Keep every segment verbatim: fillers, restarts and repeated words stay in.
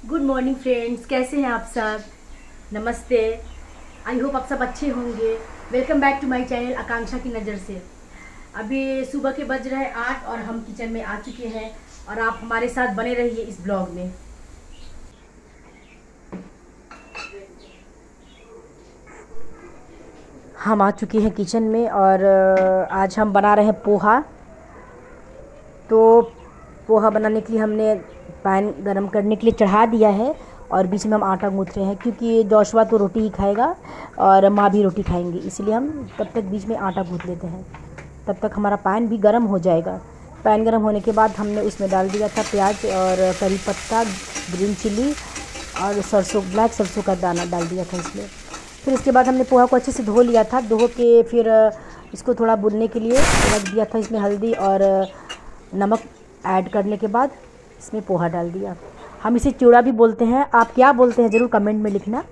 Good morning friends, कैसे हैं आप सब। नमस्ते। आई होप आप सब अच्छे होंगे। Welcome back to my channel Akanksha की नज़र से। अभी सुबह के बज रहे आठ और हम किचन में आ चुके हैं और आप हमारे साथ बने रहिए इस ब्लॉग में। हम आ चुके हैं किचन में और आज हम बना रहे हैं पोहा। तो पोहा बनाने के लिए हमने पैन गरम करने के लिए चढ़ा दिया है और बीच में हम आटा गूँथ रहे हैं, क्योंकि जोशवा तो रोटी ही खाएगा और माँ भी रोटी खाएंगी, इसलिए हम तब तक बीच में आटा गूँथ लेते हैं। तब तक हमारा पैन भी गरम हो जाएगा। पैन गरम होने के बाद हमने उसमें डाल दिया था प्याज और करी पत्ता, ग्रीन चिली और सरसों, ब्लैक सरसों का दाना डाल दिया था इसमें। फिर इसके बाद हमने पोहा को अच्छे से धो लिया था। धो के फिर इसको थोड़ा भुनने के लिए रख दिया था। इसमें हल्दी और नमक ऐड करने के बाद इसमें पोहा डाल दिया। हम इसे चिवड़ा भी बोलते हैं, आप क्या बोलते हैं ज़रूर कमेंट में लिखना।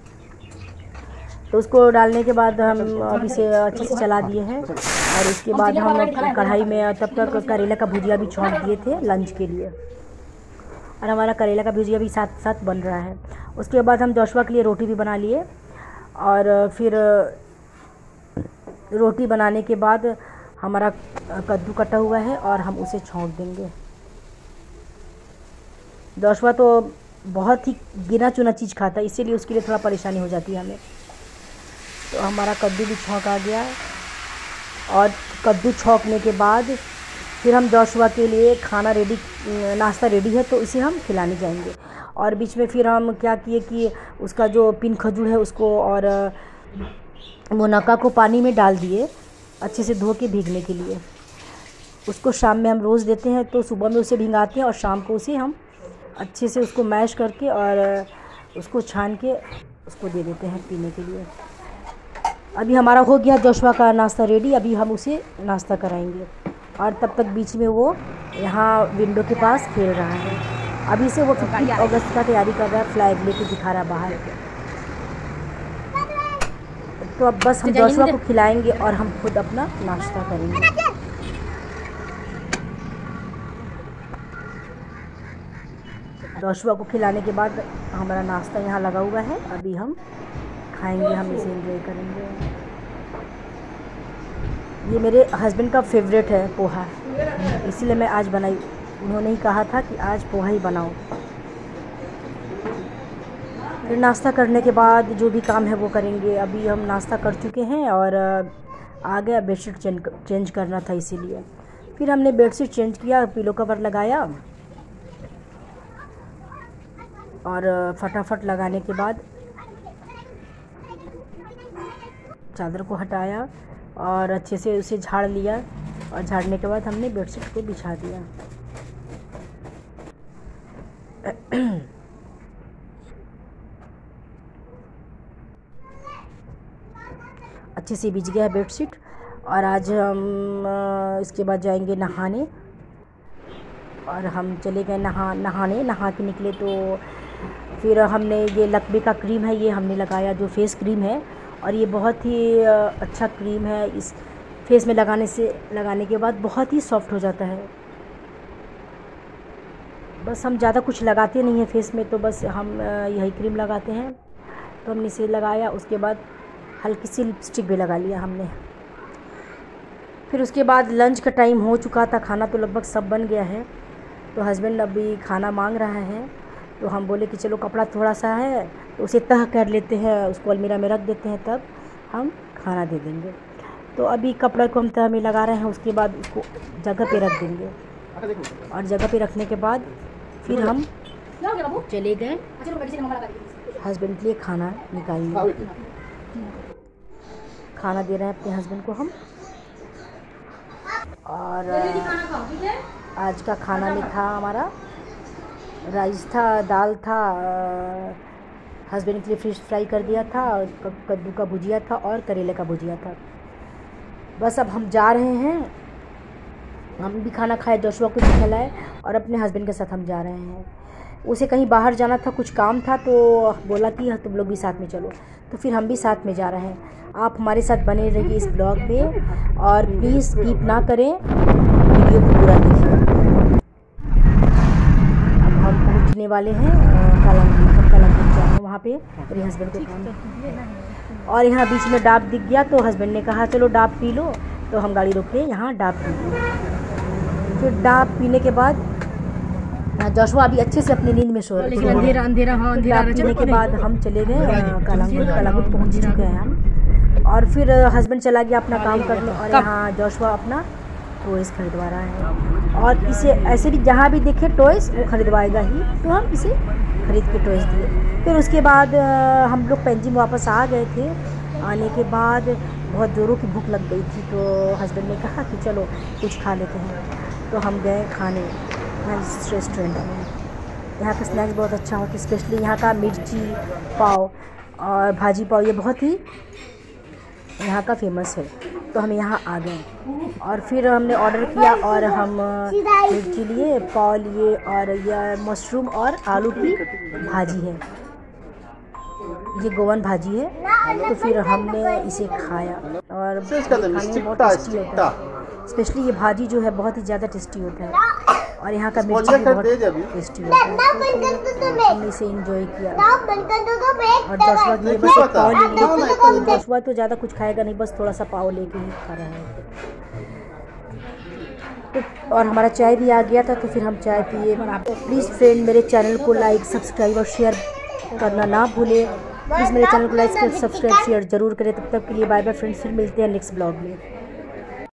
तो उसको डालने के बाद हम अब इसे अच्छे से चला दिए हैं और इसके बाद हम कढ़ाई में तब तक करेला का भुजिया भी छोंक दिए थे लंच के लिए, और हमारा करेला का भुजिया भी साथ साथ बन रहा है। उसके बाद हम जोशवा के लिए रोटी भी बना लिए और फिर रोटी बनाने के बाद हमारा कद्दू कटा हुआ है और हम उसे छोंक देंगे। जोशवा तो बहुत ही गिना चुना चीज़ खाता है, इसीलिए उसके लिए थोड़ा परेशानी हो जाती है हमें। तो हमारा कद्दू भी छौंक आ गया और कद्दू छौंकने के बाद फिर हम जोशवा के लिए खाना रेडी, नाश्ता रेडी है तो इसे हम खिलाने जाएंगे। और बीच में फिर हम क्या किए कि उसका जो पिन खजूर है उसको और मुनक्का को पानी में डाल दिए अच्छे से धो के भीगने के लिए। उसको शाम में हम रोज़ देते हैं, तो सुबह में उसे भिंगाते हैं और शाम को उसे हम अच्छे से उसको मैश करके और उसको छान के उसको दे देते हैं पीने के लिए। अभी हमारा हो गया जोशवा का नाश्ता रेडी। अभी हम उसे नाश्ता कराएंगे और तब तक बीच में वो यहाँ विंडो के पास खेल रहा है। अभी से वो फिफ्टीन अगस्त का तैयारी कर रहा है, फ्लैग लेके दिखा रहा बाहर। तो अब बस हम जोशवा को खिलाएंगे और हम खुद अपना नाश्ता करेंगे। जोशवा को खिलाने के बाद हमारा नाश्ता यहाँ लगा हुआ है, अभी हम खाएंगे, हम इसे एंजॉय करेंगे। ये मेरे हस्बैंड का फेवरेट है पोहा, इसीलिए मैं आज बनाई। उन्होंने ही कहा था कि आज पोहा ही बनाओ। फिर नाश्ता करने के बाद जो भी काम है वो करेंगे। अभी हम नाश्ता कर चुके हैं और आ गया बेडशीट चेंज चेंज करना था, इसीलिए फिर हमने बेडशीट चेंज किया, पिलो कवर लगाया और फटाफट लगाने के बाद चादर को हटाया और अच्छे से उसे झाड़ लिया और झाड़ने के बाद हमने बेडशीट को बिछा दिया। अच्छे से बिछ गया है बेडशीट। और आज हम इसके बाद जाएंगे नहाने, और हम चले गए नहा नहाने नहा के निकले। तो फिर हमने ये लकबे का क्रीम है, ये हमने लगाया, जो फेस क्रीम है, और ये बहुत ही अच्छा क्रीम है। इस फेस में लगाने से लगाने के बाद बहुत ही सॉफ्ट हो जाता है। बस हम ज़्यादा कुछ लगाते नहीं हैं फेस में, तो बस हम यही क्रीम लगाते हैं। तो हमने इसे लगाया, उसके बाद हल्की सी लिपस्टिक भी लगा लिया हमने। फिर उसके बाद लंच का टाइम हो चुका था, खाना तो लगभग सब बन गया है। तो हस्बैंड अभी खाना मांग रहा है, तो हम बोले कि चलो कपड़ा थोड़ा सा है तो उसे तह कर लेते हैं, उसको अलमीरा में रख देते हैं, तब हम खाना दे देंगे। तो अभी कपड़ा को हम तह में लगा रहे हैं, उसके बाद उसको जगह पे रख देंगे और जगह पे रखने के बाद फिर हम चले गए हस्बैंड के लिए खाना निकालेंगे। खाना दे रहे हैं अपने हस्बैंड को हम। और आज का खाना में था हमारा राइस था, दाल था, हस्बैंड के लिए फिश फ्राई कर दिया था, और कद्दू का भुजिया था और करेले का भुजिया था। बस अब हम जा रहे हैं, हम भी खाना खाए, जोशवा को भी खिलाए और अपने हस्बैंड के साथ हम जा रहे हैं। उसे कहीं बाहर जाना था, कुछ काम था, तो बोला कि तुम लोग भी साथ में चलो, तो फिर हम भी साथ में जा रहे हैं। आप हमारे साथ बने रहिए इस ब्लॉग में और प्लीज़ स्किप ना करें, वीडियो को पूरा देखिए। अब हम पहुंचने वाले हैं कालांगुर, हम कालांगुर जा रहे हैं, वहाँ पे मेरे हस्बैंड को काम है। और यहाँ बीच में डाब दिख गया तो हस्बैंड ने कहा चलो डाब पी लो, तो हम गाड़ी रोक के यहाँ डाब पी ली। फिर डाब पीने के बाद जोशुआ अभी अच्छे से अपनी नींद में सो रहे थे। अंधेरा अंधेरा हाँ अंधेरा पीने के बाद हम चले गए कालांगुर, कालांगुर पहुँच चुके हैं हम। और फिर हस्बैंड चला गया अपना काम करने और यहाँ जोशुआ अपना टॉयज़ खरीदवा रहा है। और इसे ऐसे भी जहाँ भी देखे टॉयज़ वो खरीदवाएगा ही, तो हम इसे खरीद के टॉयज़ दिए। फिर उसके बाद हम लोग पेंजिंग वापस आ गए थे। आने के बाद बहुत ज़ोरों की भूख लग गई थी, तो हस्बैंड ने कहा कि चलो कुछ खा लेते हैं। तो हम गए खाने रेस्टोरेंट में। यहाँ का स्नैक्स बहुत अच्छा होता है, स्पेशली यहाँ का मिर्ची पाव और भाजी पाव, ये बहुत ही यहाँ का फेमस है। तो हम यहाँ आ गए और फिर हमने ऑर्डर किया और हम मिर्ची लिए, पाव लिए और यह मशरूम और आलू की भाजी है, ये गोवन भाजी है। तो फिर हमने इसे खाया और खाने में बहुत टेस्टी होता है, स्पेशली ये भाजी जो है बहुत ही ज़्यादा टेस्टी होता है। और यहाँ का मिर्ची भी बहुत टेस्टी होता है, तो हमने इसे एंजॉय किया। और जोशुआ के लिए बस एक पाव ले लिया, जोशुआ तो ज़्यादा कुछ खाएगा नहीं, बस थोड़ा सा पाव लेके ही खा रहा है। तो और हमारा चाय भी आ गया था, तो फिर हम चाय पिए। प्लीज़ फ्रेंड मेरे चैनल को लाइक सब्सक्राइब और शेयर करना ना भूलें। प्लीज़ मेरे चैनल को लाइक सब्सक्राइब शेयर ज़रूर करें। तब तक के लिए बाय बाय फ्रेंड्स, फिर मिलते हैं नेक्स्ट ब्लॉग में।